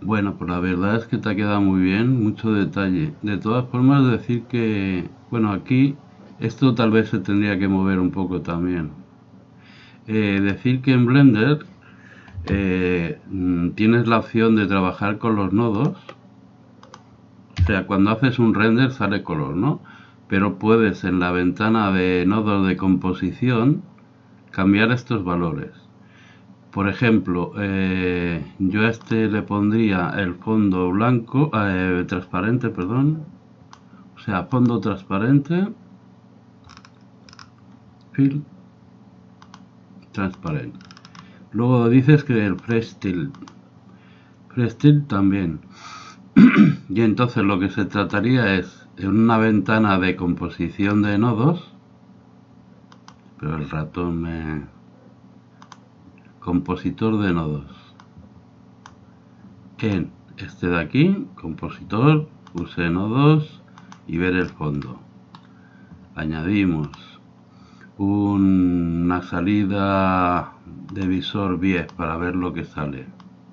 Bueno, pues la verdad es que te ha quedado muy bien, mucho detalle. De todas formas, decir que, bueno, aquí esto tal vez se tendría que mover un poco también. Decir que en Blender tienes la opción de trabajar con los nodos. O sea, cuando haces un render sale color, ¿no? Pero puedes en la ventana de nodos de composición cambiar estos valores. Por ejemplo, yo a este le pondría el fondo blanco, transparente, perdón. O sea, fondo transparente, fill transparente. Luego dices que el fresh tilt también. Y entonces lo que se trataría es en una ventana de composición de nodos, pero el ratón me... compositor de nodos. En este de aquí, compositor, use nodos y ver el fondo. Añadimos una salida de visor 10 para ver lo que sale.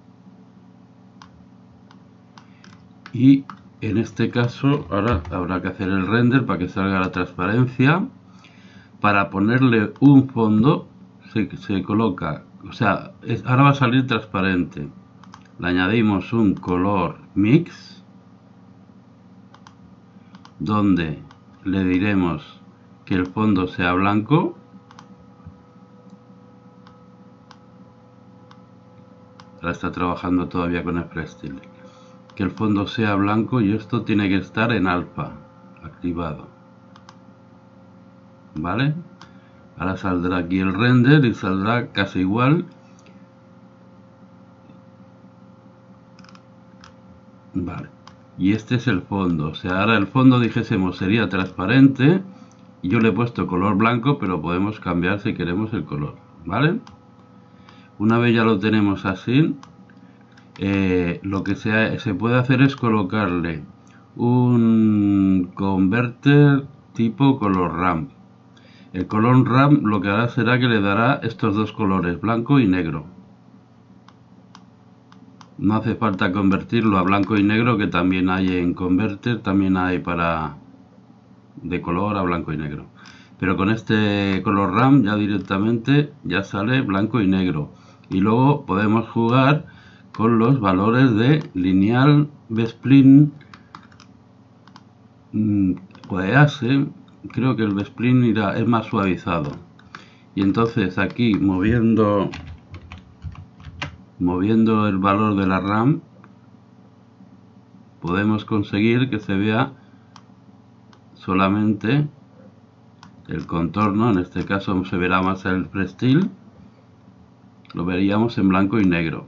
Y en este caso ahora habrá que hacer el render para que salga la transparencia. Para ponerle un fondo se coloca, o sea, ahora va a salir transparente. Le añadimos un color mix donde le diremos que el fondo sea blanco. Ahora está trabajando todavía con el Freestyle. Que el fondo sea blanco y esto tiene que estar en alfa activado. ¿Vale? Ahora saldrá aquí el render y saldrá casi igual. Vale. Y este es el fondo. O sea, ahora el fondo, dijésemos, sería transparente. Y yo le he puesto color blanco, pero podemos cambiar si queremos el color. ¿Vale? Una vez ya lo tenemos así, lo que se puede hacer es colocarle un converter tipo color ramp. El color ramp lo que hará será que le dará estos dos colores, blanco y negro. No hace falta convertirlo a blanco y negro, que también hay en converter, también hay para de color a blanco y negro. Pero con este color ramp ya directamente ya sale blanco y negro. Y luego podemos jugar con los valores de lineal, bspline o de ASE. Creo que el bspline es más suavizado. Y entonces aquí moviendo el valor de la RAM podemos conseguir que se vea solamente el contorno. En este caso se verá más el freestyle, lo veríamos en blanco y negro.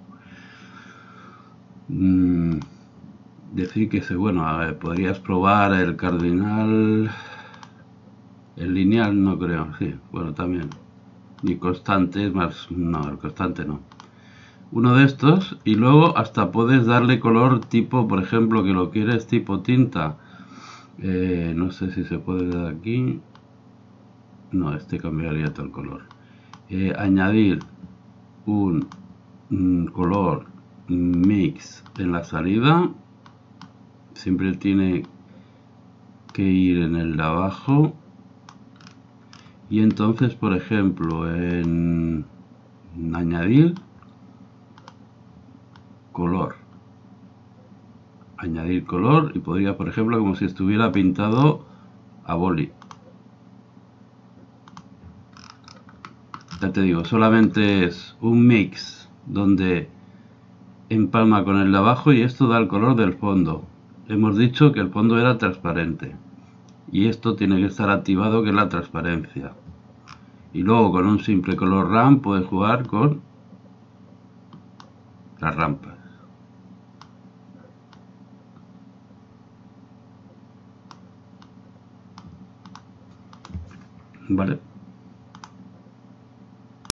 Decir que bueno, a ver, podrías probar el cardinal, el lineal no creo, sí, bueno también, y constante es más, no, el constante no. Uno de estos, y luego hasta puedes darle color tipo, por ejemplo, que lo quieres tipo tinta. No sé si se puede dar aquí. No, este cambiaría todo el color. Añadir un color mix en la salida. Siempre tiene que ir en el de abajo. Y entonces, por ejemplo, en añadir color. Añadir color y podría, por ejemplo, como si estuviera pintado a boli. Ya te digo, solamente es un mix donde empalma con el de abajo y esto da el color del fondo. Hemos dicho que el fondo era transparente y esto tiene que estar activado, que es la transparencia. Y luego con un simple color ramp puedes jugar con las rampas. ¿Vale?